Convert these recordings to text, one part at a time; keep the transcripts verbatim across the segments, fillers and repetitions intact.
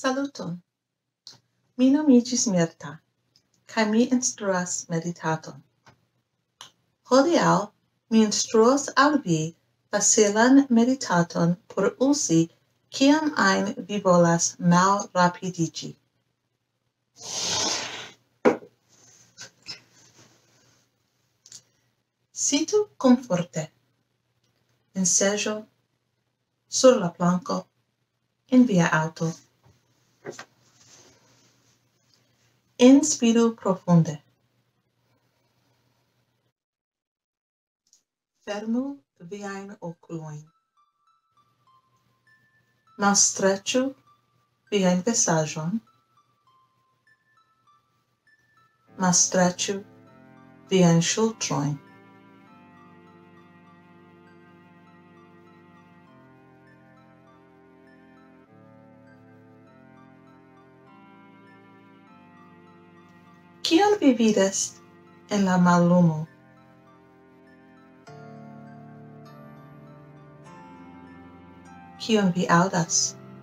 Saluton! Mi nomiĝis Mirta, kaj mi instruas meditaton. Hodiaŭ mi instruos al vi facilan meditaton por uzi kiam ajn vi volas malrapidiĝi. Situ komforte en seĝo, sur la planko, en via auto. Inspiru profunde. Fermu viajn okulojn. Malstreĉu viajn vizaĝon. Malstreĉu viajn ŝultrojn. Kion vi vidas en la mallumo? Kion vi aŭdas?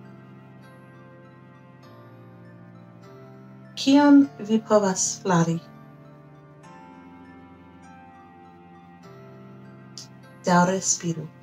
Kion vi povas flari? Daŭre spiru.